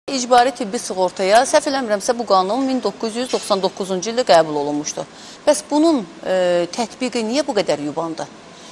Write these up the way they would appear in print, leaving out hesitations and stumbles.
İcbari tibbi sığortaya, səhv eləmirəmsə, bu qanun 1999-cu ildə qəbul olunmuşdu. Bəs bunun tətbiqi niyə bu qədər yubandı?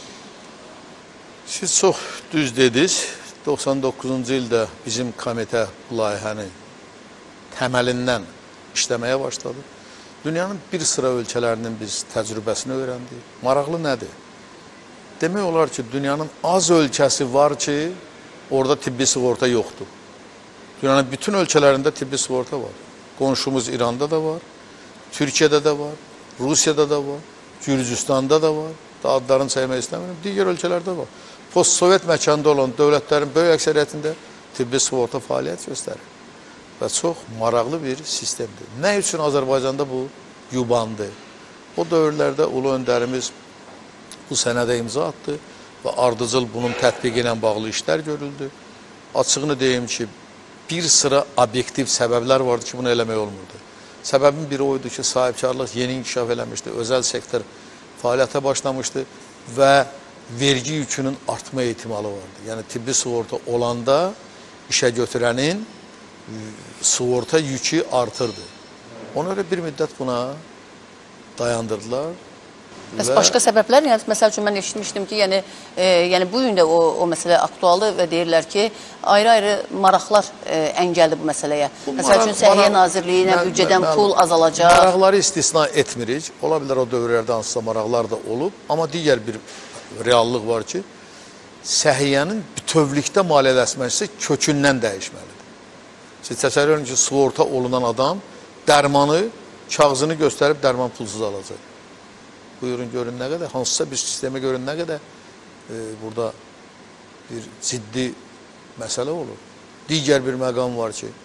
Siz çox düz dediniz. 99-cu ildə bizim komitə bu layihəni təməlindən işləməyə başladı. Dünyanın bir sıra ölkələrinin biz təcrübəsini öyrəndik. Maraqlı nədir? Demək olar ki, dünyanın az ölkəsi var ki, orada tibbi sığorta yoxdur. Dünyanın bütün ölkələrində tibbi sığorta var. Qonşumuz İranda da var, Türkiyədə də var, Rusiyada da var, Gürcüstanda da var. Daha adlarını saymaq istəmirəm. Digər ölkələrdə var. Post-Sovet məkanda olan dövlətlərin böyük əksəriyyətində tibbi sığorta fəaliyyət göstərir. Və çox maraqlı bir sistemdir. Nə üçün Azərbaycanda bu yubandı? O dövrlərdə ulu öndərimiz bu sənədə imza atdı və ardıcıl bunun tətbiqi ilə bağlı işlər görüldü. Açığını deyim ki, bir sıra obyektiv səbəblər vardı ki, bunu eləmək olmurdu. Səbəbin biri oydu ki, sahibkarlıq yeni inkişaf eləmişdi, özəl sektor fəaliyyətə başlamışdı və vergi yükünün artma ehtimalı vardı. Yəni, tibbi sığorta olanda işə götürənin sığorta yükü artırdı. Ona görə bir müddət buna dayandırdılar. Bəs başqa səbəblər? Yəni, məsəl üçün, mən eşitmişdim ki, yəni bu gün də o məsələ aktualdır və deyirlər ki, ayrı-ayrı maraqlar əngəldir bu məsələyə. Məsəl üçün, Səhiyyə Nazirliyinə büdcədən pul azalacaq. Maraqları istisna etmirik. Ola bilər o dövrlərdə hansısa maraqlar da olub. Amma digər bir reallıq var ki, səhiyyənin bütövlükdə maliyyələşməsi kökündən dəyişməlidir. Siz təsəvvür edin ki, sığorta olunan adam dərmanı, kağızını göstərib dərman pulsuz alacaq. Buyurun, görün nə qədər, hansısa bir sistemə görün nə qədər burada bir ciddi məsələ olur. Digər bir məqam var ki,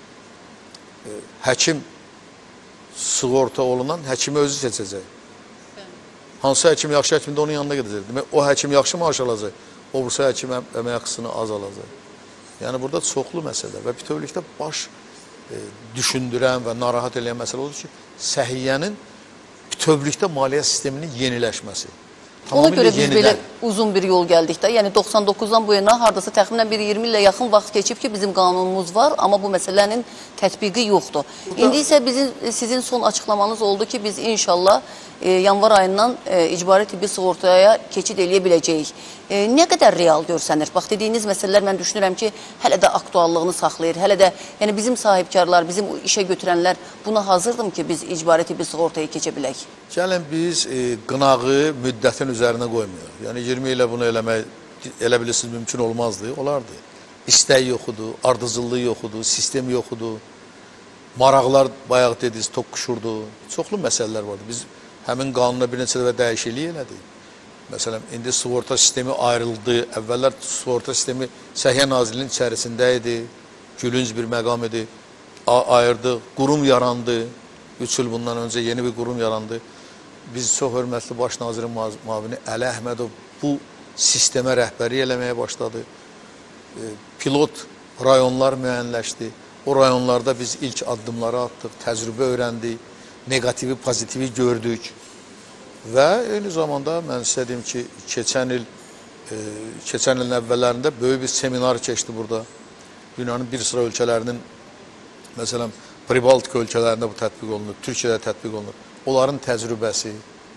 həkim sığorta olunan həkimi özü seçəcək. Hansı həkim yaxşı həkimdə onun yanına gedəcək. Demək, o həkim yaxşı maaş alacaq, o bursa həkim əmək haqqısını az alacaq. Yəni, burada çoxlu məsələ və bütövlükdə baş düşündürən və narahat edən məsələ odur ki, səhiyyənin bütövlükdə maliyyə sisteminin yeniləşməsi. Ona görə biz belə uzun bir yol gəldik də. Yəni 99-dan bu yana hardasa təxminən bir 20 ilə yaxın vaxt keçib ki, bizim qanunumuz var, amma bu məsələnin tətbiqi yoxdur. İndi isə sizin son açıqlamanız oldu ki, biz inşallah yanvar ayından icbari tibbi sığortaya keçid eləyə biləcəyik. Nə qədər real görsənir? Bax, dediyiniz məsələlər mən düşünürəm ki, hələ də aktuallığını saxlayır. Hələ də bizim sahibkarlar, bizim işə götürənlər buna hazırdır ki, biz icbari tibbi sığortaya keçə bilək? Gəlin, biz qınağı müddətin üzərinə qoymuyor. Yəni 20 ilə bunu eləmək, elə bilirsiniz, mümkün olmazdı, olardı. İstək yoxudur, ardıcıllığı yoxudur, sistem yoxudur, maraqlar bayaq dediniz, toqquşurdu, çoxlu məsələlər vardı. Biz həmin qanuna bir neçə dəfə dəyişiklik elədik. Məsələn, indi sığorta sistemi ayrıldı, əvvəllər sığorta sistemi Səhiyyə Nazirliyinin içərisində idi, gülünc bir məqam idi, ayırdıq, qurum yarandı, 3 il bundan öncə yeni bir qurum yarandı. Biz çox hörmətli Baş Nazirin müavini Əli Əhmədov bu sistemə rəhbəri eləməyə başladı. Pilot rayonlar müəyyənləşdi. O rayonlarda biz ilk addımları atdıq, təcrübə öyrəndik, negativi, pozitivi gördük. Və eyni zamanda mən istədim ki, keçən ilin əvvəllərində böyük bir seminar keçdi burada. Dünyanın bir sıra ölkələrinin, məsələn, Pribaltika ölkələrində bu tətbiq olunur, Türkiyədə tətbiq olunur. Onların təcrübəsi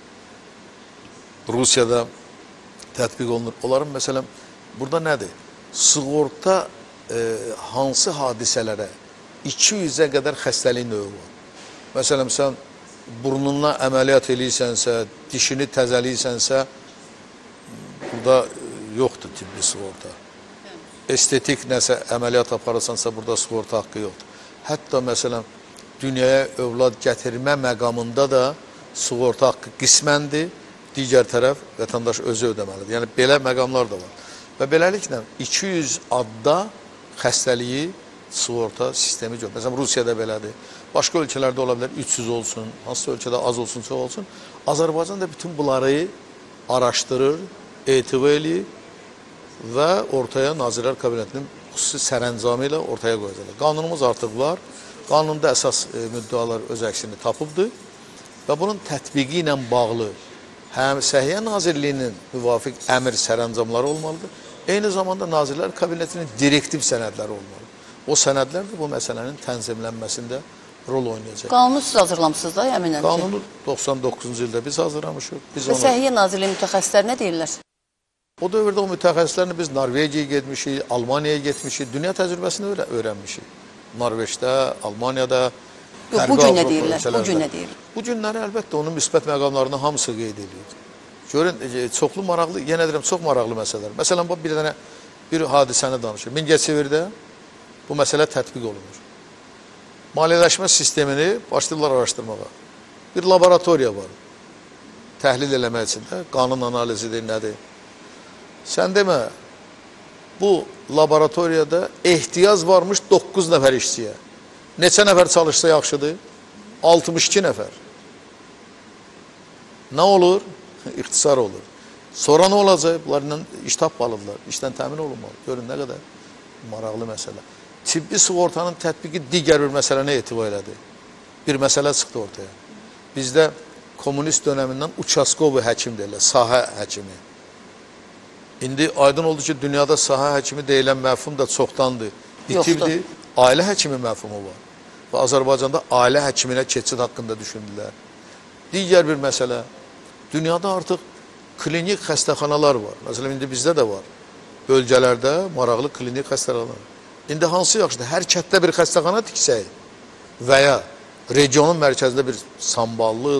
Rusiyada tətbiq olunur. Onların, məsələn, burada nədir? Sığorta hansı hadisələrə 200-ə qədər xəstəlik növü var. Məsələn, sən burnundan əməliyyat eləyirsənsə, dişini təzəliyirsənsə, burada yoxdur tibbi sığorta. Estetik nəsə əməliyyat aparırsansa, burada sığorta haqqı yoxdur. Hətta, məsələn, dünyaya övlad gətirmə məqamında da sığorta haqqı qisməndir, digər tərəf vətəndaş özü ödəməlidir. Yəni, belə məqamlar da var. Və beləliklə, 200 adda xəstəliyi sığorta sistemi yox. Məsələn, Rusiyada belədir. Başqa ölkələrdə ola bilər 300 olsun, hansısa ölkədə az olsun, çox olsun. Azərbaycan da bütün bunları araşdırır, etibar eləyir və ortaya Nazirlər Kabinetinin xüsusi sərəncamı ilə ortaya qoyacaqlar. Qanunumuz artıq var. Qanunda əsas müddəalar öz əksini tapıbdır və bunun tətbiqi ilə bağlı həm Səhiyyə Nazirliyinin müvafiq əmr sərəncamları olmalıdır, eyni zamanda Nazirlər Kabinetinin direktiv sənədləri olmalıdır. O sənədlər də bu məsələnin tənzimlənməsində rol oynayacaq. Qanunu siz hazırlamısınız da, əminəm ki. Qanunu 99-cu ildə biz hazırlamışıq. Və Səhiyyə Nazirliyi mütəxəssisləri nə deyirlər? O dövrdə o mütəxəssislərini biz Norvegiyaya getmişik, Almaniyaya getmişik, dünya təcrübəsini öyrənmişik. Norveçdə, Almaniyada, Yox, bu gün nə deyirlər? Bu gün nə deyirlər? Bu günləri əlbəttə onun müsbət məqamlarını hamısı qeyd edir. Görün, çoxlu maraqlı, yenə deyirəm, çox maraqlı məsələlər. Məsələn, bir hadisəni danışır. Mingəçevirdə bu məsələ tətbiq olunur. Maliyyələşmə sistemini başlayırlar araşdırmağa. Bir laboratoriya var. Təhlil eləmək üçün də, qanun analizidir, nədir? Sən demə, bu laboratoriyada ehtiyac varmış 9 nəfər işçiyə. Neçə nəfər çalışsa yaxşıdır? 62 nəfər. Nə olur? İxtisar olur. Sonra nə olacaq? Bunlarla iş tapmalıdırlar, işdən təmin olunmalı. Görün, nə qədər maraqlı məsələ. Tibbi sığortanın tətbiqi digər bir məsələni etibar elədi. Bir məsələ çıxdı ortaya. Bizdə komünist dönəmindən uçaskovu həkim deyirlər, sahə həkimi. İndi aydın oldu ki, dünyada sahə həkimi deyilən məfhum da çoxdandır. Bitirdi, ailə həkimi məfhumu var. Və Azərbaycanda ailə həkiminə keçid haqqında düşündülər. Digər bir məsələ, dünyada artıq klinik xəstəxanalar var. Məsələn, indi bizdə də var. Bölgələrdə maraqlı klinik xəstəxanalar. İndi hansı yaxşıdır? Hər kətdə bir xəstəxana tiksək və ya regionun mərkəzində bir samballı,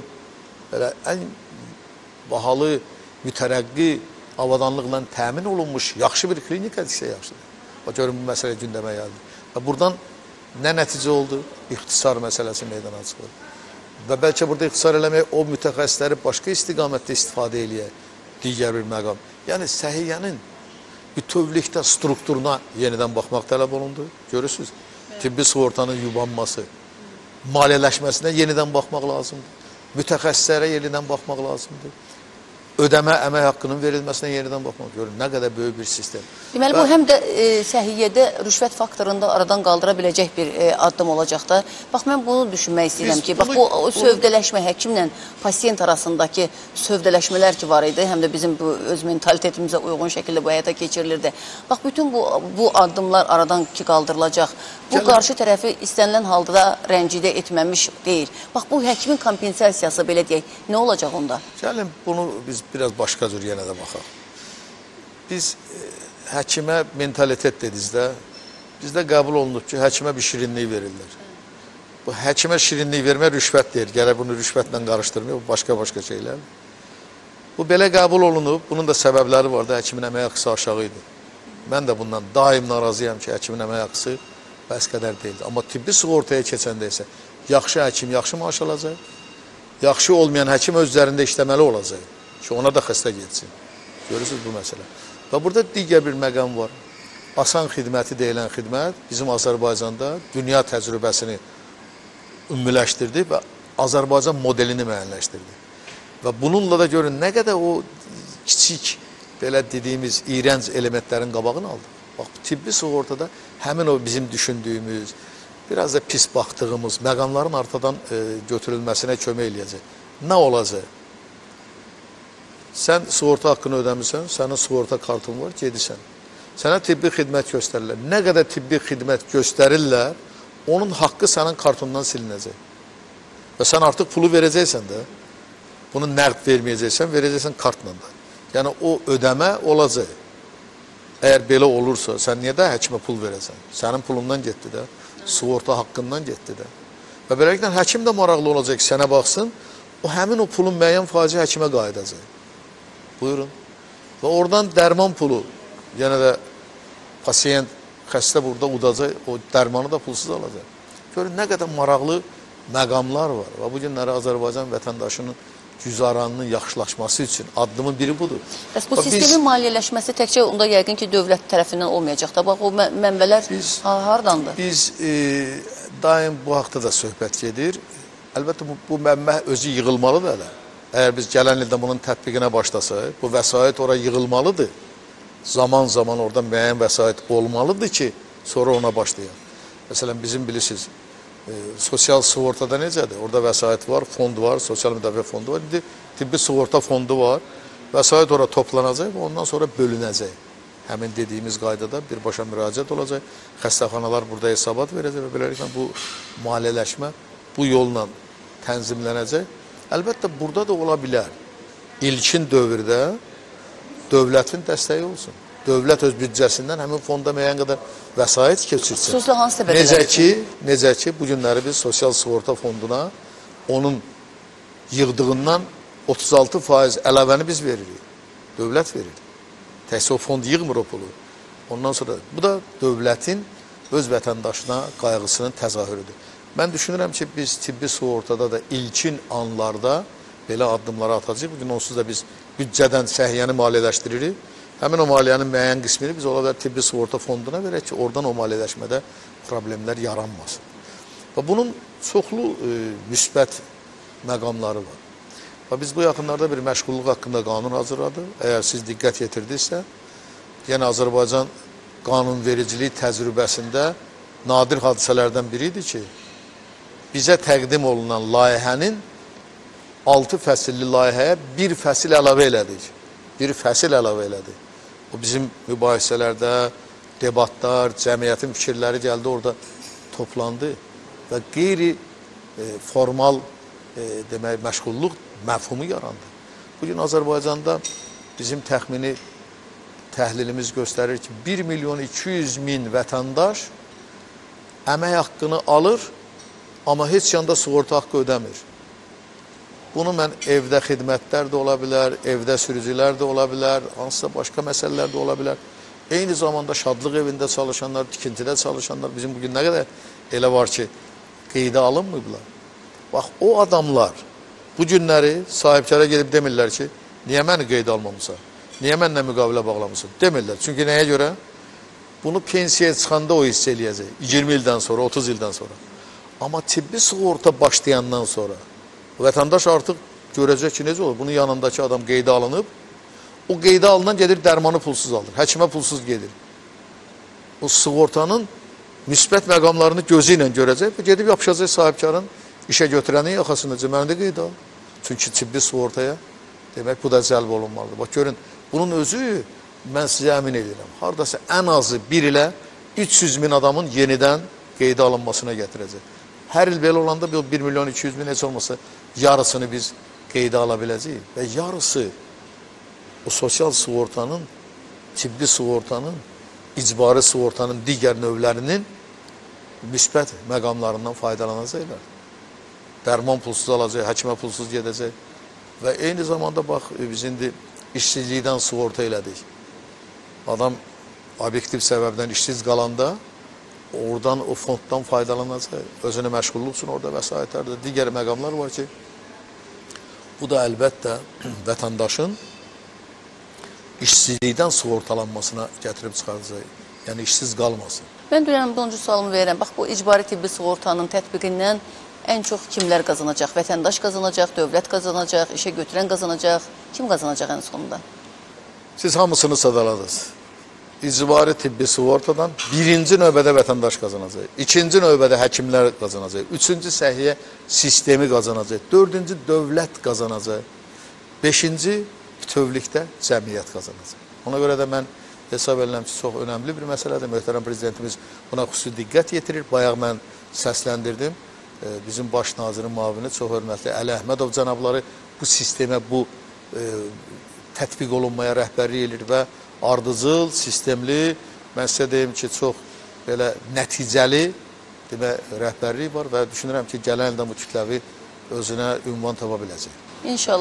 ən bahalı, mütərəqqi avadanlıqla təmin olunmuş yaxşı bir klinika tiksək yaxşıdır. Bax, görün, bu məsələ gündəmə gəldi. Və buradan nə nəticə oldu? İxtisar məsələsi meydana çıxır. Və bəlkə burada ixtisar eləmək o mütəxəssisləri başqa istiqamətdə istifadə eləyək. Digər bir məqam. Yəni, səhiyyənin bütövlükdə strukturuna yenidən baxmaq tələb olundu. Görürsünüz, tibbi sığortanın yubanması, maliyyələşməsinə yenidən baxmaq lazımdır. Mütəxəssislərə yenidən baxmaq lazımdır. Ödəmə, əmək haqqının verilməsinə yenidən baxmaq. Görün, nə qədər böyük bir sistem. Deməli, bu həm də səhiyyədə rüşvət faktorunda aradan qaldıra biləcək bir addım olacaq da. Bax, mən bunu düşünmək istəyirəm ki, bax, bu sövdələşmə, həkimlə pasiyent arasındakı sövdələşmələr ki var idi, həm də bizim bu öz mentalitetimizə uyğun şəkildə bu həyata keçirilirdi. Bax, bütün bu addımlar aradan ki qaldırılacaq. Bu qarşı tərəfi istənilən halda rəncidə etməmiş deyil. Bax, bu həkimin kompensasiyası, belə deyək, nə olacaq onda? Gəlin, bunu biz biraz başqa cür yenə də baxaq. Biz həkimə mentalitet dedizdə, bizdə qəbul olunub ki, həkimə bir şirinlik verirlər. Bu həkimə şirinlik vermə rüşvət deyil. Gələ bunu rüşvətlə qarışdırmıyor, bu başqa-başqa şeylər. Bu belə qəbul olunub, bunun da səbəbləri var da, həkimin əmək haqqısı aşağı idi. Mən də bundan daim narazıyam ki, həkimin əmək haqqısı bəs qədər deyildi. Amma tibbi sığortaya keçəndə isə yaxşı həkim yaxşı maaş alacaq, yaxşı olmayan həkim öz üzərində işləməli olacaq ki, ona da xəstə getsin. Görürsünüz bu məsələ. Və burada digər bir məqam var. Asan xidməti deyilən xidmət bizim Azərbaycanda dünya təcrübəsini ümumləşdirdi və Azərbaycan modelini müəyyənləşdirdi. Və bununla da görün, nə qədər o kiçik, belə dediyimiz iyrənc elementlərin qabağını aldı. Bax, tibbi sığortada həmin o bizim düşündüyümüz, biraz da pis baxdığımız məqamların artadan götürülməsinə kömək eləyəcək. Nə olacaq? Sən sığorta haqqını ödəmirsən, sənin sığorta kartın var, gedirsən. Sənə tibbi xidmət göstərirlər. Nə qədər tibbi xidmət göstərirlər, onun haqqı sənin kartından silinəcək. Və sən artıq pulu verəcəksən də, bunu nəqd verməyəcəksən, verəcəksən kartla da. Yəni, o ödəmə olacaq. Əgər belə olursa, sən niyə də həkimə pul verəsən? Sənin pulundan getdi də, sığorta haqqından getdi də. Və beləliklə, həkim də maraqlı olacaq ki, sənə baxsın, o həmin o pulun müəyyən faizi həkimə qayıdacaq. Buyurun. Və oradan dərman pulu, yenə də pasiyent, xəstə burada udacaq, o dərmanı da pulsuz alacaq. Görün, nə qədər maraqlı məqamlar var. Və bu günləri Azərbaycan vətəndaşının güzaranının yaxşılaşması üçün addımın biri budur. Bəs bu sistemin maliyyələşməsi təkcə onda yəqin ki, dövlət tərəfindən olmayacaq da. Bax, o mənbələr haradandır? Biz daim bu haqda da söhbət gedir. Əlbəttə, bu mənbə özü yığılmalıdır hələ. Əgər biz gələn ildə bunun tətbiqinə başlasaq, bu vəsait ora yığılmalıdır. Zaman-zaman orada müəyyən vəsait olmalıdır ki, sonra ona başlayaq. Məsələn, bizim bilirsiniz, sosial sığortada necədir? Orada vəsait var, fond var, sosial müdafiə fondu var, tibbi sığorta fondu var. Vəsait ora toplanacaq və ondan sonra bölünəcək. həmin dediyimiz qaydada birbaşa müraciət olacaq. Xəstəxanalar burada hesabat verəcək və beləliklə bu maliyyələşmə bu yolla tənzimlənəcək. Əlbəttə, burada da ola bilər. İlkin dövrdə dövlətin dəstəyi olsun. Dövlət öz büdcəsindən həmin fonda müəyyən qədər vəsait keçirsin. Xüsusilə hansı səbəblər? Necə ki, bu günləri biz sosial sığorta fonduna onun yığdığından 36% əlavəni biz veririk. Dövlət verir. Təhsil o fond yığmır o pulu. Ondan sonra bu da dövlətin öz vətəndaşına qayğısının təzahürüdür. Mən düşünürəm ki, biz tibbi sığortada da ilkin anlarda belə addımları atacaq. Bugün onsuz da biz büdcədən səhiyyəni maliyyələşdiririk. Həmin o maliyyənin müəyyən qismini biz ola bilər tibbi sığorta fonduna verək ki, oradan o maliyyələşmədə problemlər yaranmasın. Və bunun çoxlu müsbət məqamları var. Və biz bu yaxınlarda bir məşğulluq haqqında qanun hazırladıq. Əgər siz diqqət yetirdinizsə, yenə Azərbaycan qanunvericilik təcrübəsində nadir hadisələrdən biridir ki, bizə təqdim olunan layihənin 6 fəsilli layihəyə bir fəsil əlavə elədik. Bir fəsil əlavə elədik. O bizim mübahisələrdə, debatlar, cəmiyyətin fikirləri gəldi, orada toplandı və qeyri-formal demək, məşğulluq məfhumu yarandı. Bugün Azərbaycanda bizim təxmini təhlilimiz göstərir ki, 1.200.000 vətəndaş əmək haqqını alır, amma heç yanda sığorta haqqı ödəmir. Bunu mən evdə xidmətlər də ola bilər, evdə sürücülər də ola bilər, hansısa başqa məsələlər də ola bilər. Eyni zamanda şadlıq evində çalışanlar, tikintidə çalışanlar, bizim bugün nə qədər elə var ki, qeydə alınmıyıblar. Bax, o adamlar bu günləri sahibkarə gedib demirlər ki, niyə məni qeydə almamısan, niyə mənlə müqavilə bağlamısan, demirlər. Çünki nəyə görə? Bunu pensiyaya çıxanda o hiss eləyəcək, 20 ildən sonra, 30 ildən sonra. Amma tibbi sığorta başlayandan sonra vətəndaş artıq görəcək ki, necə olur? Bunun yanındakı adam qeydə alınıb, o qeydə alınan gedir, dərmanı pulsuz alır, həkimə pulsuz gedir. O sığortanın müsbət məqamlarını gözü ilə görəcək və gedib yapışacaq sahibkarın işə götürənin yaxasındaca, məni də qeydə al. Çünki tibbi sığortaya, demək, bu da cəlb olunmalıdır. Bax, görün, bunun özü, mən sizə əmin edirəm, haradasa ən azı 1 ilə 300.000 adamın yenidən qeydə alınmasına gətirəcək. Hər il belə olanda 1.200.000 heç olmasa yarısını biz qeydə ala biləcəyik. Və yarısı o sosial sığortanın, tibbi sığortanın, icbari sığortanın digər növlərinin müsbət məqamlarından faydalanacaqlar. Dərman pulsuz alacaq, həkimə pulsuz gedəcək. Və eyni zamanda, bax, biz indi işsizlikdən sığorta elədik. Adam obyektiv səbəbdən işsiz qalanda, oradan o fonddan faydalanacaq, özünü məşğulluq üçün orada vəsaitlərdə digər məqamlar var ki, bu da əlbəttə vətəndaşın işsizlikdən sığortalanmasına gətirib çıxaracaq, yəni işsiz qalmasın. Mən dünən bununcu sualımı verirəm. Bax, bu icbari tibbi sığortanın tətbiqindən ən çox kimlər qazanacaq? Vətəndaş qazanacaq, dövlət qazanacaq, işə götürən qazanacaq, kim qazanacaq ən sonunda? Siz hamısını sadaladınız. İcbari tibbi sığortadan birinci növbədə vətəndaş qazanacaq, ikinci növbədə həkimlər qazanacaq, üçüncü səhiyyə sistemi qazanacaq, dördüncü dövlət qazanacaq, beşinci bütövlükdə cəmiyyət qazanacaq. Ona görə də mən hesab edirəm ki, çox önəmli bir məsələdir. Möhtərəm prezidentimiz buna xüsusi diqqət yetirir. Bayaq mən səsləndirdim. Bizim baş nazirin müavini, çox hörmətli Əli Əhmədov cənabları bu sistemə, bu tətbiq olunmaya rəhbərlik edir və ardıcıl, sistemli, mən sizə deyim ki, çox belə nəticəli rəhbərlik var və düşünürəm ki, gələn ildə bu kütləvi özünə ünvan tapa biləcək. İnşallah.